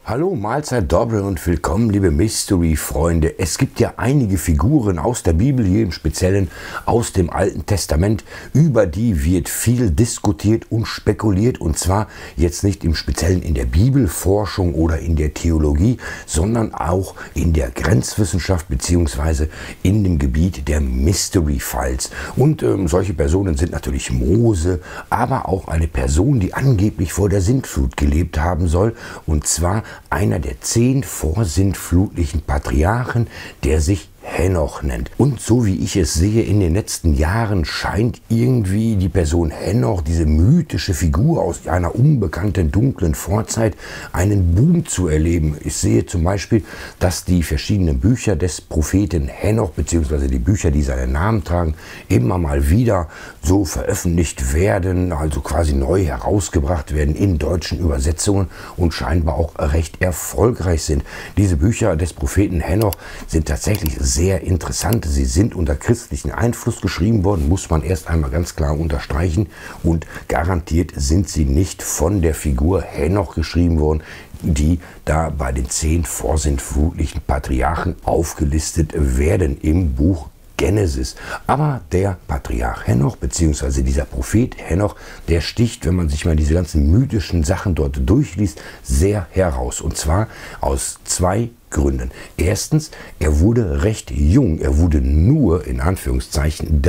Hallo, Mahlzeit Doppel und willkommen, liebe Mystery-Freunde. Es gibt ja einige Figuren aus der Bibel, hier im Speziellen aus dem Alten Testament, über die wird viel diskutiert und spekuliert, und zwar jetzt nicht im Speziellen in der Bibelforschung oder in der Theologie, sondern auch in der Grenzwissenschaft bzw. in dem Gebiet der Mystery-Files. Und solche Personen sind natürlich Mose, aber auch eine Person, die angeblich vor der Sintflut gelebt haben soll, und zwar einer der 10 vorsintflutlichen Patriarchen, der sich Henoch nennt. Und so wie ich es sehe, in den letzten Jahren scheint irgendwie die Person Henoch, diese mythische Figur aus einer unbekannten dunklen Vorzeit, einen Boom zu erleben. Ich sehe zum Beispiel, dass die verschiedenen Bücher des Propheten Henoch, beziehungsweise die Bücher, die seinen Namen tragen, immer mal wieder so veröffentlicht werden, also quasi neu herausgebracht werden in deutschen Übersetzungen und scheinbar auch recht erfolgreich sind. Diese Bücher des Propheten Henoch sind tatsächlich sehr interessant. Sie sind unter christlichen Einfluss geschrieben worden, muss man erst einmal ganz klar unterstreichen, und garantiert sind sie nicht von der Figur Henoch geschrieben worden, die da bei den 10 vorsintflutlichen Patriarchen aufgelistet werden im Buch Genesis. Aber der Patriarch Henoch, beziehungsweise dieser Prophet Henoch, der sticht, wenn man sich mal diese ganzen mythischen Sachen dort durchliest, sehr heraus. Und zwar aus 2 Gründen. Erstens, er wurde recht jung. Er wurde nur, in Anführungszeichen,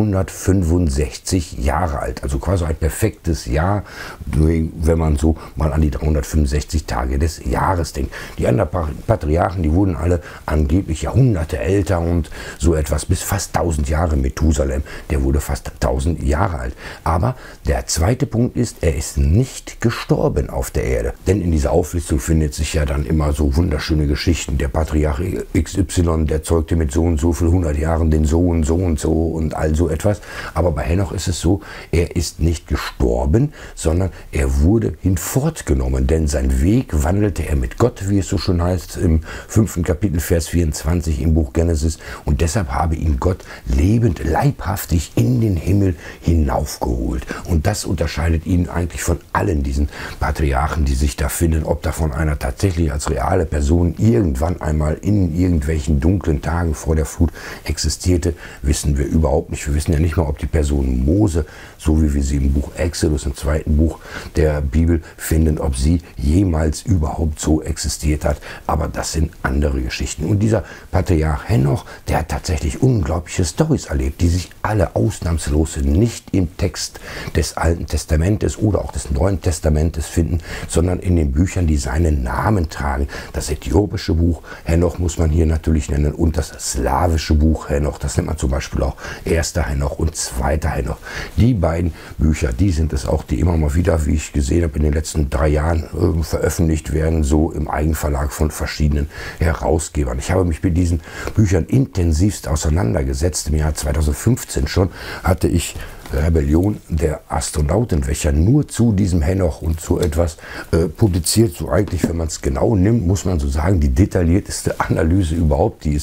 365 Jahre alt. Also quasi ein perfektes Jahr, wenn man so mal an die 365 Tage des Jahres denkt. Die anderen Patriarchen, die wurden alle angeblich Jahrhunderte älter und so etwas, bis fast 1000 Jahre. Methusalem, der wurde fast 1000 Jahre alt. Aber der zweite Punkt ist, er ist nicht gestorben auf der Erde. Denn in dieser Auflistung findet sich ja dann immer so wunderschöne Geschichten. Der Patriarch XY, der zeugte mit so und so viel 100 Jahren den Sohn, so und so und all so etwas. Aber bei Henoch ist es so, er ist nicht gestorben, sondern er wurde hinfortgenommen. Denn sein Weg wandelte er mit Gott, wie es so schön heißt, im 5. Kapitel, Vers 24 im Buch Genesis. Und deshalb habe ihn Gott lebend, leibhaftig in den Himmel hinaufgeholt. Und das unterscheidet ihn eigentlich von allen diesen Patriarchen, die sich da finden. Ob davon einer tatsächlich als reale Person irgendwann einmal in irgendwelchen dunklen Tagen vor der Flut existierte, wissen wir überhaupt nicht. Wir wissen ja nicht mal, ob die Person Mose, so wie wir sie im Buch Exodus, im 2. Buch der Bibel finden, ob sie jemals überhaupt so existiert hat. Aber das sind andere Geschichten. Und dieser Patriarch Henoch, der hat tatsächlich unglaubliche Storys erlebt, die sich alle ausnahmslos nicht im Text des Alten Testamentes oder auch des Neuen Testamentes finden, sondern in den Büchern, die seinen Namen tragen. Das äthiopische Buch Henoch muss man hier natürlich nennen und das slawische Buch Henoch. Das nennt man zum Beispiel auch 1. Henoch und 2. Henoch. Die beiden Bücher, die sind es auch, die immer mal wieder, wie ich gesehen habe, in den letzten 3 Jahren veröffentlicht werden, so im Eigenverlag von verschiedenen Herausgebern. Ich habe mich mit diesen Büchern intensivst auseinandergesetzt. Im Jahr 2015 schon hatte ich Rebellion der Astronautenwächter nur zu diesem Henoch und so etwas publiziert. So eigentlich, wenn man es genau nimmt, muss man so sagen, die detaillierteste Analyse überhaupt, die es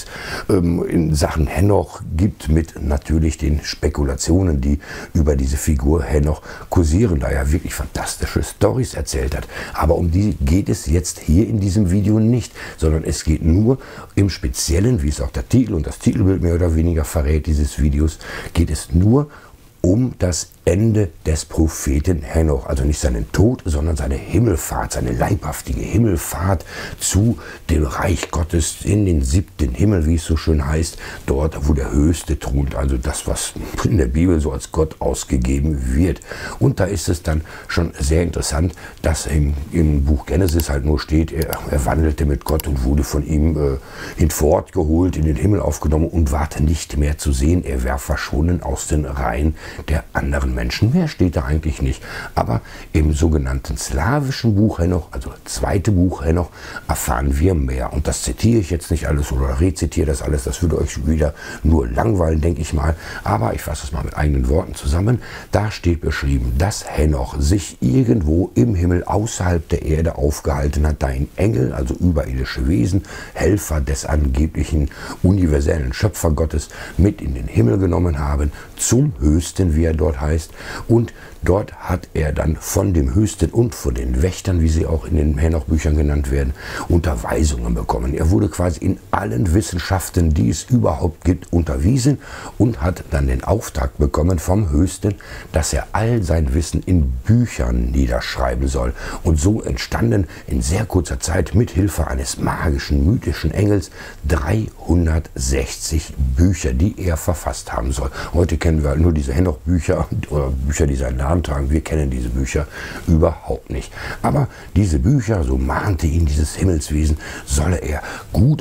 in Sachen Henoch gibt, mit natürlich den Spekulationen, die über diese Figur Henoch kursieren, da er wirklich fantastische Storys erzählt hat. Aber um die geht es jetzt hier in diesem Video nicht, sondern es geht nur im Speziellen, wie es auch der Titel und das Titelbild mehr oder weniger verrät dieses Videos, geht es nur um das Ende des Propheten Henoch, also nicht seinen Tod, sondern seine Himmelfahrt, seine leibhaftige Himmelfahrt zu dem Reich Gottes in den 7. Himmel, wie es so schön heißt, dort, wo der Höchste thront, also das, was in der Bibel so als Gott ausgegeben wird. Und da ist es dann schon sehr interessant, dass im Buch Genesis halt nur steht, er wandelte mit Gott und wurde von ihm hinfortgeholt, in den Himmel aufgenommen und ward nicht mehr zu sehen. Er war verschwunden aus den Reihen der anderen Menschen. Mehr steht da eigentlich nicht. Aber im sogenannten slawischen Buch Henoch, also 2. Buch Henoch, erfahren wir mehr. Und das zitiere ich jetzt nicht alles oder rezitiere das alles. Das würde euch wieder nur langweilen, denke ich mal. Aber ich fasse es mal mit eigenen Worten zusammen. Da steht beschrieben, dass Henoch sich irgendwo im Himmel außerhalb der Erde aufgehalten hat, da ihn Engel, also überirdische Wesen, Helfer des angeblichen universellen Schöpfergottes, mit in den Himmel genommen haben, zum Höchsten, wie er dort heißt, lässt. Und dort hat er dann von dem Höchsten und von den Wächtern, wie sie auch in den Henoch-Büchern genannt werden, Unterweisungen bekommen. Er wurde quasi in allen Wissenschaften, die es überhaupt gibt, unterwiesen und hat dann den Auftrag bekommen vom Höchsten, dass er all sein Wissen in Büchern niederschreiben soll. Und so entstanden in sehr kurzer Zeit mit Hilfe eines magischen, mythischen Engels 360 Bücher, die er verfasst haben soll. Heute kennen wir nur diese Henoch-Bücher oder Bücher, die seinen Namen tragen. Wir kennen diese Bücher überhaupt nicht. Aber diese Bücher, so mahnte ihn dieses Himmelswesen, soll er gut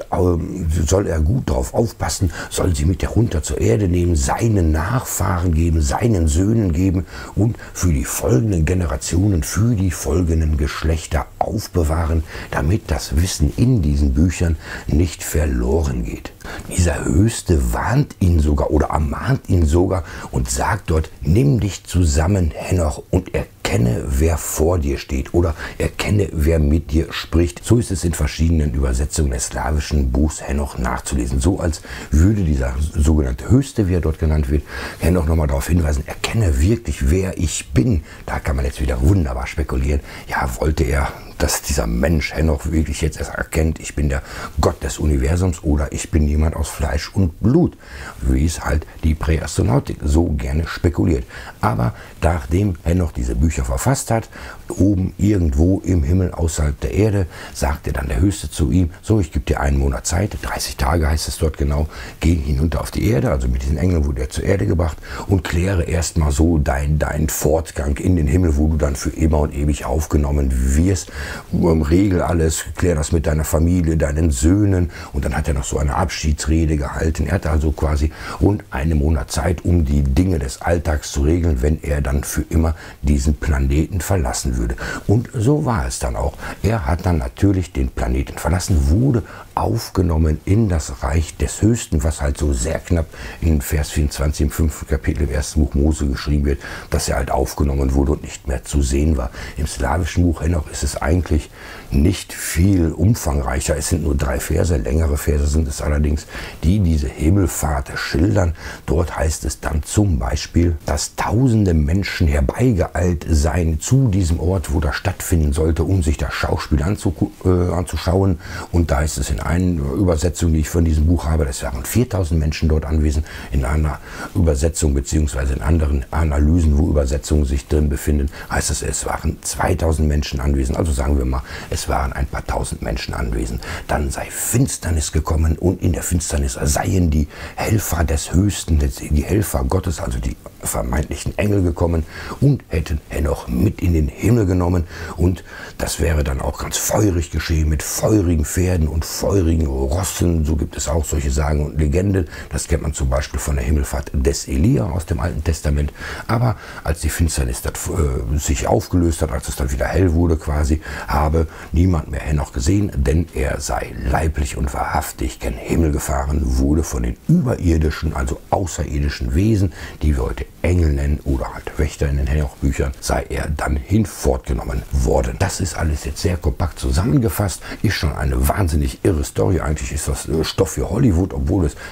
darauf aufpassen, soll sie mit herunter zur Erde nehmen, seinen Nachfahren geben, seinen Söhnen geben und für die folgenden Generationen, für die folgenden Geschlechter aufbewahren, damit das Wissen in diesen Büchern nicht verloren geht. Dieser Höchste warnt ihn sogar oder ermahnt ihn sogar und sagt dort: Nimm dich zusammen, Henoch, und erkenne, wer vor dir steht, oder erkenne, wer mit dir spricht. So ist es in verschiedenen Übersetzungen des slawischen Buchs Henoch nachzulesen. So als würde dieser sogenannte Höchste, wie er dort genannt wird, Henoch nochmal darauf hinweisen: Erkenne wirklich, wer ich bin. Da kann man jetzt wieder wunderbar spekulieren. Ja, wollte er, dass dieser Mensch Henoch wirklich jetzt erst erkennt, ich bin der Gott des Universums oder ich bin jemand aus Fleisch und Blut, wie es halt die Präastronautik so gerne spekuliert. Aber nachdem Henoch diese Bücher verfasst hat, oben irgendwo im Himmel außerhalb der Erde, sagte dann der Höchste zu ihm: So, ich gebe dir 1 Monat Zeit, 30 Tage heißt es dort genau, geh hinunter auf die Erde, also mit diesen Engeln wurde er zur Erde gebracht, und kläre erstmal so deinen Fortgang in den Himmel, wo du dann für immer und ewig aufgenommen wirst. Regel alles, klär das mit deiner Familie, deinen Söhnen. Und dann hat er noch so eine Abschiedsrede gehalten. Er hatte also quasi rund 1 Monat Zeit, um die Dinge des Alltags zu regeln, wenn er dann für immer diesen Planeten verlassen würde. Und so war es dann auch. Er hat dann natürlich den Planeten verlassen, wurde aufgenommen in das Reich des Höchsten, was halt so sehr knapp in Vers 24 im 5. Kapitel im 1. Buch Mose geschrieben wird, dass er halt aufgenommen wurde und nicht mehr zu sehen war. Im slawischen Buch Henoch ist es eigentlich nicht viel umfangreicher. Es sind nur 3 Verse, längere Verse sind es allerdings, die diese Himmelfahrt schildern. Dort heißt es dann zum Beispiel, dass tausende Menschen herbeigeeilt seien zu diesem Ort, wo das stattfinden sollte, um sich das Schauspiel anzuschauen. Und da heißt es in einer Übersetzung, die ich von diesem Buch habe, es waren 4000 Menschen dort anwesend. In einer Übersetzung beziehungsweise in anderen Analysen, wo Übersetzungen sich drin befinden, heißt es, es waren 2000 Menschen anwesend. Also sagen wir mal, es waren ein paar tausend Menschen anwesend. Dann sei Finsternis gekommen und in der Finsternis seien die Helfer des Höchsten, die Helfer Gottes, also die vermeintlichen Engel gekommen und hätten Henoch mit in den Himmel genommen, und das wäre dann auch ganz feurig geschehen mit feurigen Pferden und feurigen Rossen. So gibt es auch solche Sagen und Legenden. Das kennt man zum Beispiel von der Himmelfahrt des Elia aus dem Alten Testament. Aber als die Finsternis sich aufgelöst hat, als es dann wieder hell wurde quasi, habe niemand mehr Henoch gesehen, denn er sei leiblich und wahrhaftig gen Himmel gefahren, wurde von den überirdischen, also außerirdischen Wesen, die wir heute Engel nennen oder halt Wächter in den Henoch-Büchern, sei er dann hinfortgenommen worden. Das ist alles jetzt sehr kompakt zusammengefasst, ist schon eine wahnsinnig irre Story. Eigentlich ist das Stoff für Hollywood, obwohl es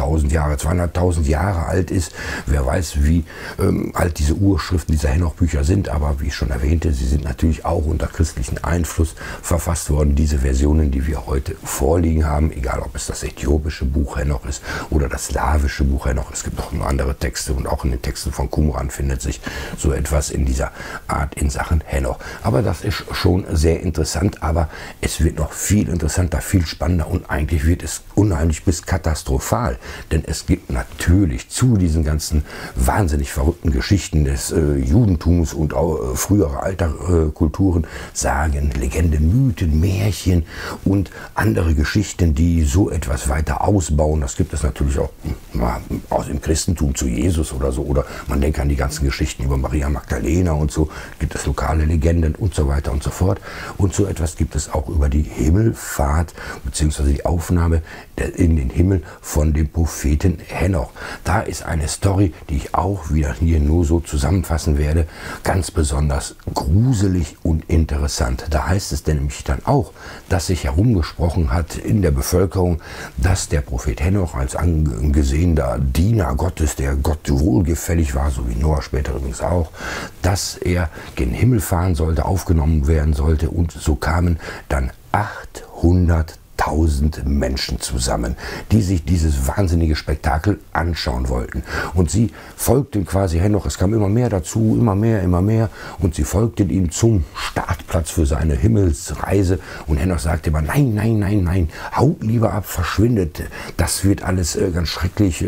200.000 Jahre alt ist. Wer weiß, wie alt diese Urschriften dieser Henoch-Bücher sind, aber wie ich schon erwähnte, sie sind natürlich auch unter christlichen Einfluss verfasst worden. Diese Versionen, die wir heute vorliegen haben, egal ob es das äthiopische Buch Henoch ist oder das slawische Buch Henoch, es gibt noch andere Texte, und auch in den Texten von Qumran findet sich so etwas in dieser Art in Sachen Henoch. Aber das ist schon sehr interessant, aber es wird noch viel interessanter, viel spannender, und eigentlich wird es unheimlich bis katastrophal, denn es gibt natürlich zu diesen ganzen wahnsinnig verrückten Geschichten des Judentums und auch früherer alter Kulturen Sagen, Legenden, Mythen, Märchen und andere Geschichten, die so etwas weiter ausbauen. Das gibt es natürlich auch aus dem Christentum zu Jesus oder so, oder man denkt an die ganzen Geschichten über Maria Magdalena und so gibt es lokale Legenden und so weiter und so fort. Und so etwas gibt es auch über die Himmelfahrt bzw. die Aufnahme in den Himmel von dem Propheten Henoch. Da ist eine Story, die ich auch wieder hier nur so zusammenfassen werde, ganz besonders gruselig und interessant. Da heißt es nämlich dann auch, dass sich herumgesprochen hat in der Bevölkerung, dass der Prophet Henoch als angesehener Diener Gottes, der Gott wohlgefällig war, so wie Noah später übrigens auch, dass er gen Himmel fahren sollte, aufgenommen werden sollte, und so kamen dann 800.000 Menschen zusammen, die sich dieses wahnsinnige Spektakel anschauen wollten. Und sie folgten quasi Henoch, es kam immer mehr dazu, immer mehr, und sie folgten ihm zum Startplatz für seine Himmelsreise. Und Henoch sagte immer, nein, haut lieber ab, verschwindet, das wird alles ganz schrecklich,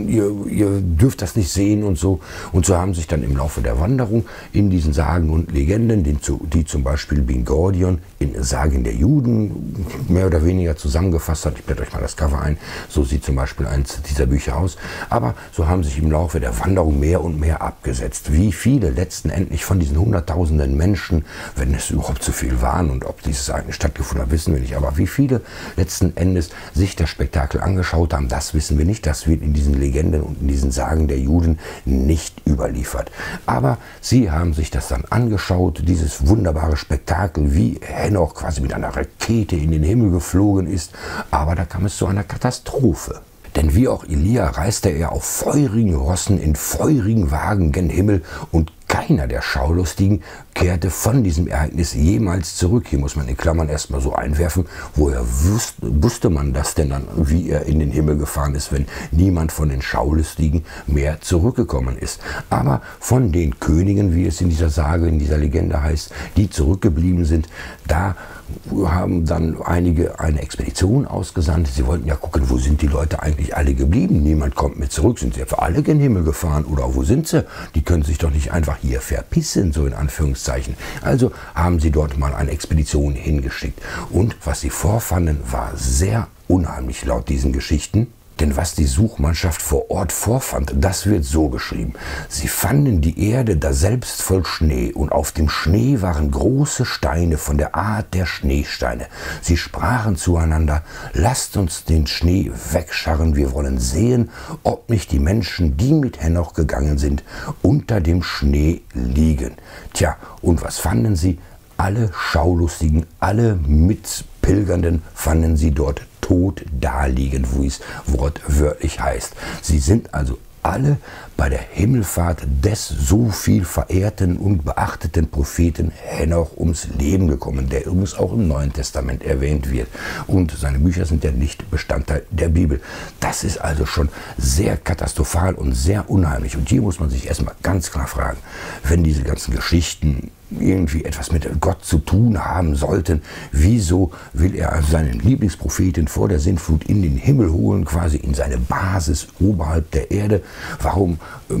ihr dürft das nicht sehen und so. Und so haben sich dann im Laufe der Wanderung in diesen Sagen und Legenden, die zum Beispiel Ben Gurion in Sagen der Juden mehr oder weniger zusammengefasst hat. Ich blende euch mal das Cover ein. So sieht zum Beispiel eins dieser Bücher aus. Aber so haben sich im Laufe der Wanderung mehr und mehr abgesetzt. Wie viele letzten Endlich von diesen hunderttausenden Menschen, wenn es überhaupt so viel waren und ob dieses eigentlich stattgefunden hat, wissen wir nicht. Aber wie viele letzten Endes sich das Spektakel angeschaut haben, das wissen wir nicht. Das wird in diesen Legenden und in diesen Sagen der Juden nicht überliefert. Aber sie haben sich das dann angeschaut, dieses wunderbare Spektakel, wie Henoch quasi mit einer Rakete in den Himmel geflogen ist, aber da kam es zu einer Katastrophe. Denn wie auch Elia reiste er auf feurigen Rossen in feurigen Wagen gen Himmel, und keiner der Schaulustigen kehrte von diesem Ereignis jemals zurück. Hier muss man in Klammern erstmal so einwerfen, woher wusste man das denn dann, wie er in den Himmel gefahren ist, wenn niemand von den Schaulustigen mehr zurückgekommen ist. Aber von den Königen, wie es in dieser Sage, in dieser Legende heißt, die zurückgeblieben sind, da haben dann einige eine Expedition ausgesandt. Sie wollten ja gucken, wo sind die Leute eigentlich alle geblieben? Niemand kommt mehr zurück. Sind sie etwa alle gen Himmel gefahren? Oder wo sind sie? Die können sich doch nicht einfach hier verpissen, so in Anführungszeichen. Also haben sie dort mal eine Expedition hingeschickt. Und was sie vorfanden, war sehr unheimlich laut diesen Geschichten. Denn was die Suchmannschaft vor Ort vorfand, das wird so beschrieben. Sie fanden die Erde daselbst voll Schnee, und auf dem Schnee waren große Steine von der Art der Schneesteine. Sie sprachen zueinander, lasst uns den Schnee wegscharren, wir wollen sehen, ob nicht die Menschen, die mit Henoch gegangen sind, unter dem Schnee liegen. Tja, und was fanden sie? Alle Schaulustigen, alle Mitpilgernden fanden sie dort tot daliegen, wo es wortwörtlich heißt. Sie sind also alle bei der Himmelfahrt des so viel verehrten und beachteten Propheten Henoch ums Leben gekommen, der übrigens auch im Neuen Testament erwähnt wird. Und seine Bücher sind ja nicht Bestandteil der Bibel. Das ist also schon sehr katastrophal und sehr unheimlich. Und hier muss man sich erstmal ganz klar fragen, wenn diese ganzen Geschichten irgendwie etwas mit Gott zu tun haben sollten, wieso will er also seinen Lieblingspropheten vor der Sintflut in den Himmel holen, quasi in seine Basis oberhalb der Erde? Warum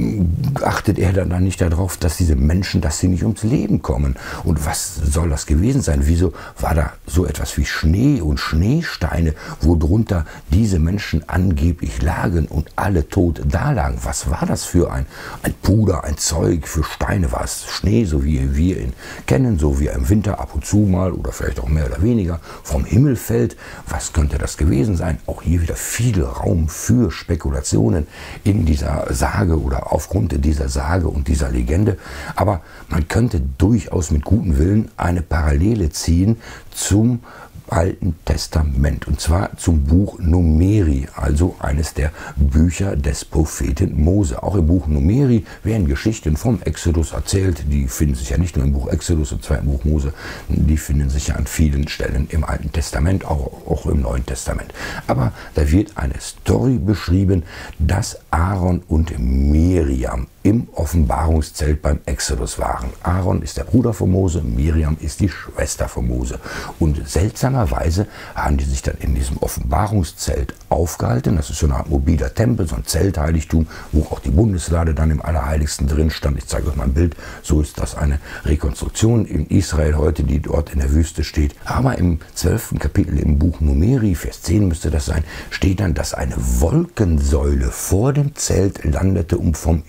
achtet er dann nicht darauf, dass diese Menschen, dass sie nicht ums Leben kommen? Und was soll das gewesen sein? Wieso war da so etwas wie Schnee und Schneesteine, worunter diese Menschen angeblich lagen und alle tot dalagen? Was war das für ein Puder, ein Zeug für Steine? War es Schnee, so wie wir ihn kennen, so wie er im Winter ab und zu mal oder vielleicht auch mehr oder weniger vom Himmel fällt? Was könnte das gewesen sein? Auch hier wieder viel Raum für Spekulationen in dieser Sage oder aufgrund dieser Sage und dieser Legende. Aber man könnte durchaus mit gutem Willen eine Parallele ziehen zum Alten Testament, und zwar zum Buch Numeri, also eines der Bücher des Propheten Mose. Auch im Buch Numeri werden Geschichten vom Exodus erzählt. Die finden sich ja nicht nur im Buch Exodus und zwar im Buch Mose, die finden sich ja an vielen Stellen im Alten Testament, auch im Neuen Testament. Aber da wird eine Story beschrieben, dass Aaron und Miriam im Offenbarungszelt beim Exodus waren. Aaron ist der Bruder von Mose, Miriam ist die Schwester von Mose. Und seltsamerweise haben die sich dann in diesem Offenbarungszelt aufgehalten. Das ist so eine Art mobiler Tempel, so ein Zeltheiligtum, wo auch die Bundeslade dann im Allerheiligsten drin stand. Ich zeige euch mal ein Bild. So ist das eine Rekonstruktion in Israel heute, die dort in der Wüste steht. Aber im 12. Kapitel im Buch Numeri, Vers 10 müsste das sein, steht dann, dass eine Wolkensäule vor dem Zelt landete und vom Himmel kam.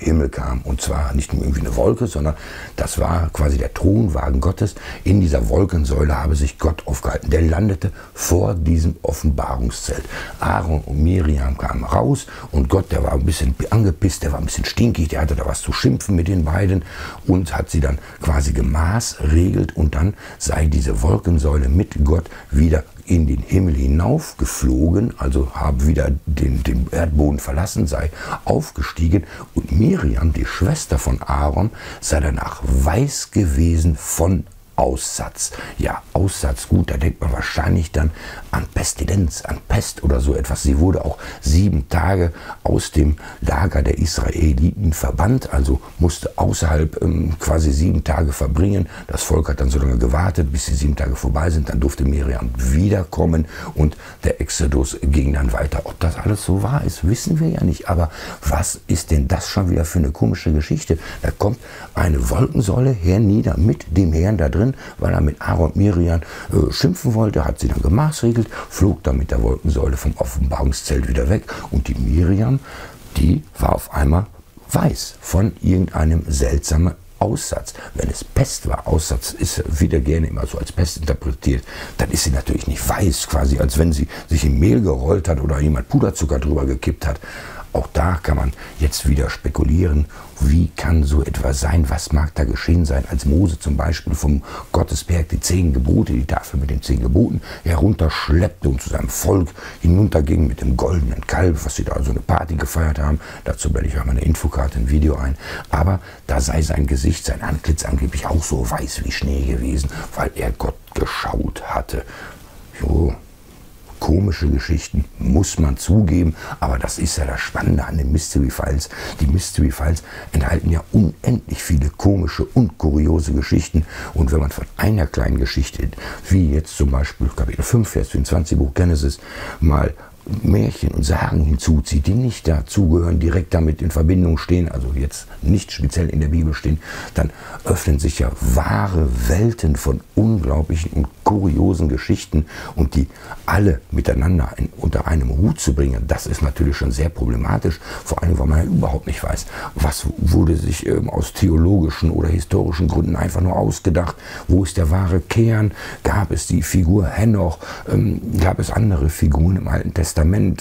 Miriam. Und zwar nicht nur irgendwie eine Wolke, sondern das war quasi der Thronwagen Gottes. In dieser Wolkensäule habe sich Gott aufgehalten. Der landete vor diesem Offenbarungszelt. Aaron und Miriam kamen raus und Gott, der war ein bisschen angepisst, der war ein bisschen stinkig, der hatte da was zu schimpfen mit den beiden und hat sie dann quasi gemaßregelt, und dann sei diese Wolkensäule mit Gott wieder in den Himmel hinauf geflogen, also haben wieder den Erdboden verlassen, sei aufgestiegen, und Miriam, die Schwester von Aaron, sei danach weiß gewesen von Aussatz. Ja, Aussatz, gut, da denkt man wahrscheinlich dann an Pestilenz, an Pest oder so etwas. Sie wurde auch 7 Tage aus dem Lager der Israeliten verbannt, also musste außerhalb quasi 7 Tage verbringen. Das Volk hat dann so lange gewartet, bis die 7 Tage vorbei sind. Dann durfte Miriam wiederkommen und der Exodus ging dann weiter. Ob das alles so wahr ist, wissen wir ja nicht. Aber was ist denn das schon wieder für eine komische Geschichte? Da kommt eine Wolkensäule hernieder mit dem Herrn da drin, weil er mit Aaron und Miriam schimpfen wollte, hat sie dann gemaßregelt, flog dann mit der Wolkensäule vom Offenbarungszelt wieder weg, und die Miriam, die war auf einmal weiß von irgendeinem seltsamen Aussatz. Wenn es Pest war, Aussatz ist wieder gerne immer so als Pest interpretiert, dann ist sie natürlich nicht weiß, quasi als wenn sie sich in Mehl gerollt hat oder jemand Puderzucker drüber gekippt hat. Auch da kann man jetzt wieder spekulieren, wie kann so etwas sein, was mag da geschehen sein, als Mose zum Beispiel vom Gottesberg die 10 Gebote, die Tafel mit den 10 Geboten herunterschleppte und zu seinem Volk hinunterging mit dem goldenen Kalb, was sie da so eine Party gefeiert haben. Dazu blende ich einmal eine Infokarte, ein Video ein. Aber da sei sein Gesicht, sein Antlitz angeblich auch so weiß wie Schnee gewesen, weil er Gott geschaut hatte. Jo. Komische Geschichten, muss man zugeben, aber das ist ja das Spannende an den Mystery Files. Die Mystery Files enthalten ja unendlich viele komische und kuriose Geschichten, und wenn man von einer kleinen Geschichte, wie jetzt zum Beispiel Kapitel 5, Vers 24 Buch Genesis, mal Märchen und Sagen hinzuzieht, die nicht dazugehören, direkt damit in Verbindung stehen, also jetzt nicht speziell in der Bibel stehen, dann öffnen sich ja wahre Welten von unglaublichen und kuriosen Geschichten, und die alle miteinander unter einem Hut zu bringen, das ist natürlich schon sehr problematisch, vor allem, weil man ja überhaupt nicht weiß, was wurde sich aus theologischen oder historischen Gründen einfach nur ausgedacht, wo ist der wahre Kern, gab es die Figur Henoch, gab es andere Figuren im Alten Testament,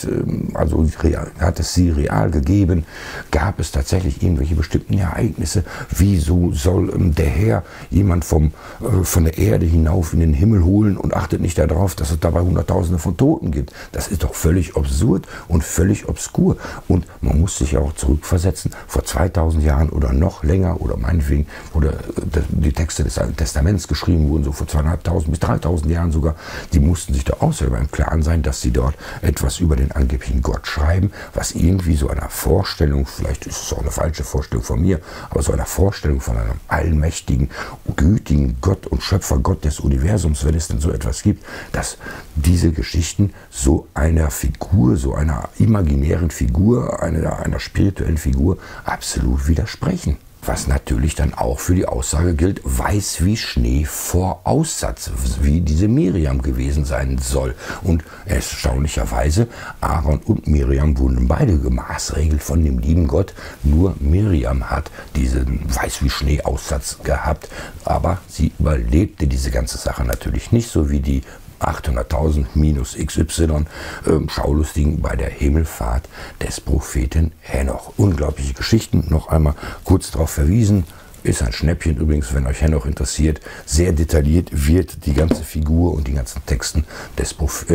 also hat es sie real gegeben, gab es tatsächlich irgendwelche bestimmten Ereignisse, wieso soll der Herr jemand von der Erde hinauf in den Himmel holen und achtet nicht darauf, dass es dabei Hunderttausende von Toten gibt. Das ist doch völlig absurd und völlig obskur, und man muss sich ja auch zurückversetzen, vor 2000 Jahren oder noch länger, oder meinetwegen, oder die Texte des Alten Testaments geschrieben wurden, so vor 2500 bis 3000 Jahren sogar, die mussten sich da auch selber im Klaren sein, dass sie dort etwas über den angeblichen Gott schreiben, was irgendwie so einer Vorstellung, vielleicht ist es auch eine falsche Vorstellung von mir, aber so einer Vorstellung von einem allmächtigen, gütigen Gott und Schöpfergott des Universums, wenn es denn so etwas gibt, dass diese Geschichten so einer Figur, so einer imaginären Figur, einer spirituellen Figur absolut widersprechen. Was natürlich dann auch für die Aussage gilt, weiß wie Schnee vor Aussatz, wie diese Miriam gewesen sein soll. Und erstaunlicherweise, Aaron und Miriam wurden beide gemaßregelt von dem lieben Gott. Nur Miriam hat diesen weiß wie Schnee Aussatz gehabt, aber sie überlebte diese ganze Sache natürlich nicht, so wie die 800.000 minus XY Schaulustigen bei der Himmelfahrt des Propheten Henoch. Unglaubliche Geschichten, noch einmal kurz darauf verwiesen. Ist ein Schnäppchen übrigens, wenn euch Henoch interessiert. Sehr detailliert wird die ganze Figur und die ganzen Texte des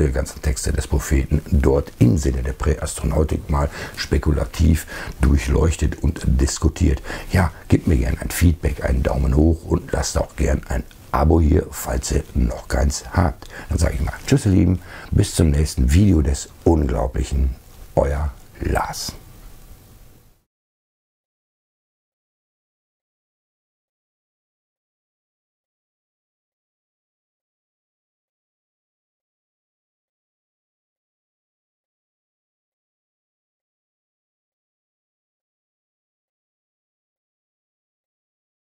Propheten dort im Sinne der Präastronautik mal spekulativ durchleuchtet und diskutiert. Ja, gebt mir gerne ein Feedback, einen Daumen hoch, und lasst auch gerne ein Abo hier, falls ihr noch keins habt. Dann sage ich mal tschüss, ihr Lieben, bis zum nächsten Video des Unglaublichen. Euer Lars.